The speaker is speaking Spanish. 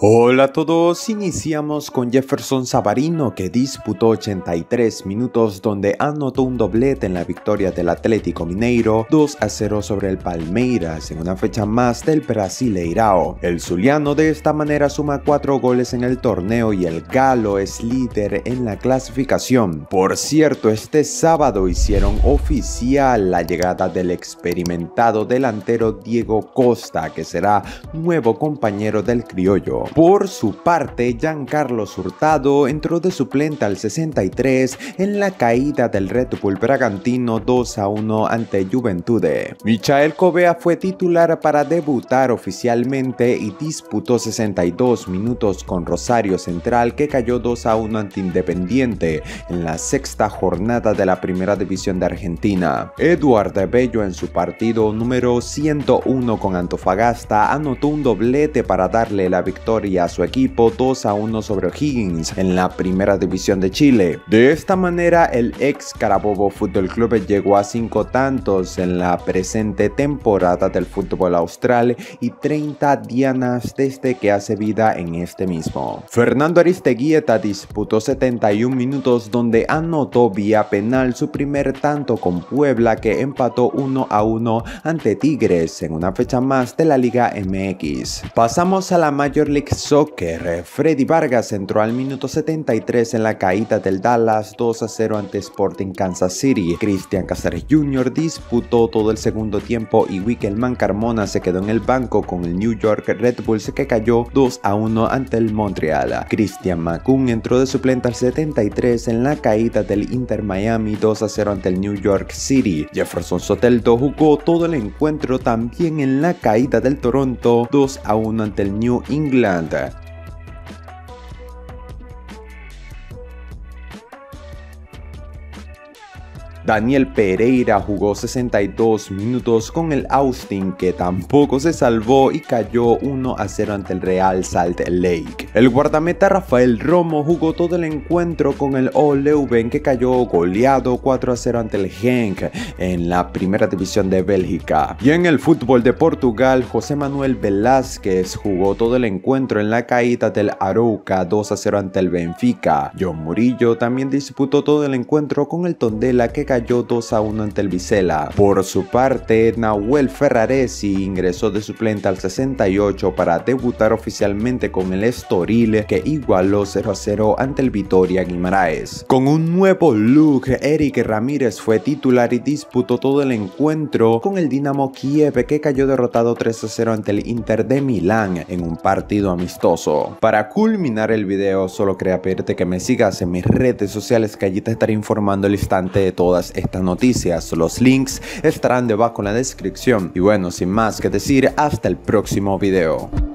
Hola a todos, iniciamos con Jefferson Savarino, que disputó 83 minutos donde anotó un doblete en la victoria del Atlético Mineiro 2-0 sobre el Palmeiras en una fecha más del Brasileirao. El zuliano de esta manera suma 4 goles en el torneo y el galo es líder en la clasificación. Por cierto, este sábado hicieron oficial la llegada del experimentado delantero Diego Costa, que será nuevo compañero del criollo. Por su parte, Giancarlo Hurtado entró de suplente al 63 en la caída del Red Bull Bragantino 2-1 ante Juventude. Michael Covea fue titular para debutar oficialmente y disputó 62 minutos con Rosario Central, que cayó 2-1 ante Independiente en la sexta jornada de la Primera División de Argentina. Eduardo Bello, en su partido número 101 con Antofagasta, anotó un doblete para darle la victoria a su equipo 2-1 sobre O'Higgins en la Primera División de Chile. De esta manera, el ex Carabobo Fútbol Club llegó a 5 tantos en la presente temporada del fútbol austral y 30 dianas desde que hace vida en este mismo. Fernando Aristeguieta disputó 71 minutos donde anotó vía penal su primer tanto con Puebla, que empató 1-1 ante Tigres en una fecha más de la Liga MX. Pasamos a la Major League Soccer. Freddy Vargas entró al minuto 73 en la caída del Dallas 2-0 ante Sporting Kansas City. Cristian Cáceres Jr. disputó todo el segundo tiempo y Wickelman Carmona se quedó en el banco con el New York Red Bulls, que cayó 2-1 ante el Montreal. Christian Macoun entró de suplente al 73 en la caída del Inter Miami 2-0 ante el New York City. Jefferson Soteldo jugó todo el encuentro también en la caída del Toronto 2-1 ante el New England. Daniel Pereira jugó 62 minutos con el Austin, que tampoco se salvó y cayó 1-0 ante el Real Salt Lake. El guardameta Rafael Romo jugó todo el encuentro con el O Leuven, que cayó goleado 4-0 ante el Genk en la Primera División de Bélgica. Y en el fútbol de Portugal, José Manuel Velázquez jugó todo el encuentro en la caída del Arouca 2-0 ante el Benfica. John Murillo también disputó todo el encuentro con el Tondela, que cayó 2-1 ante el Vizela. Por su parte, Nahuel Ferraresi ingresó de suplente al 68 para debutar oficialmente con el Estoril, que igualó 0-0 ante el Vitória Guimaraes. Con un nuevo look, Eric Ramírez fue titular y disputó todo el encuentro con el Dinamo Kiev, que cayó derrotado 3-0 ante el Inter de Milán en un partido amistoso. Para culminar el video, solo quería pedirte que me sigas en mis redes sociales, que allí te estaré informando al instante de todas estas noticias. Los links estarán debajo en la descripción. Y bueno, sin más que decir, hasta el próximo video.